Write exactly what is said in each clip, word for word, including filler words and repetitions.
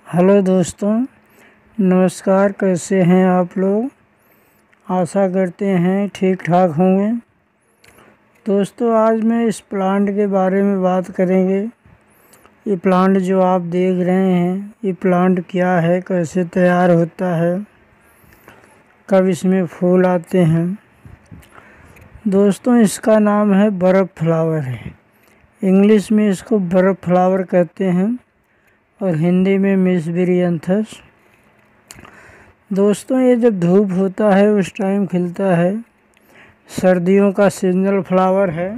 Hello दोस्तों, नमस्कार। कैसे हैं आप लोग? आशा करते हैं ठीक ठाक होंगे। दोस्तों, आज मैं इस प्लांट के बारे में बात करेंगे। ये प्लांट जो आप देख रहे हैं, ये प्लांट क्या है, कैसे तैयार होता है, कब इसमें फूल आते हैं। दोस्तों, इसका नाम है बर्फ़ फ्लावर है। इंग्लिश में इसको बर्फ़ फ्लावर कहते हैं और हिंदी में मेसबेरियंथस। दोस्तों, ये जब धूप होता है उस टाइम खिलता है। सर्दियों का सीजनल फ्लावर है।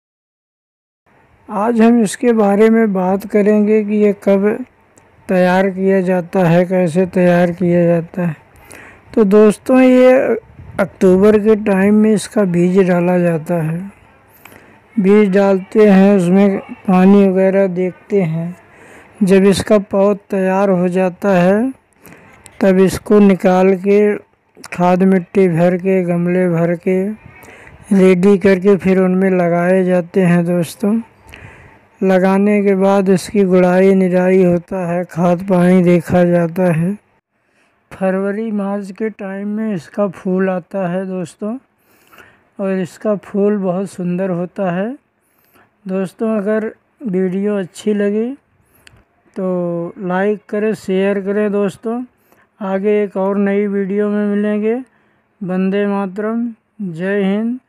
आज हम इसके बारे में बात करेंगे कि ये कब तैयार किया जाता है, कैसे तैयार किया जाता है। तो दोस्तों, ये अक्टूबर के टाइम में इसका बीज डाला जाता है। बीज डालते हैं, उसमें पानी वगैरह देखते हैं। जब इसका पौध तैयार हो जाता है तब इसको निकाल के खाद मिट्टी भर के, गमले भर के रेडी करके फिर उनमें लगाए जाते हैं। दोस्तों, लगाने के बाद इसकी गुड़ाई निराई होता है, खाद पानी देखा जाता है। फरवरी मार्च के टाइम में इसका फूल आता है दोस्तों, और इसका फूल बहुत सुंदर होता है। दोस्तों, अगर वीडियो अच्छी लगी तो लाइक करें, शेयर करें। दोस्तों, आगे एक और नई वीडियो में मिलेंगे। वंदे मातरम। जय हिंद,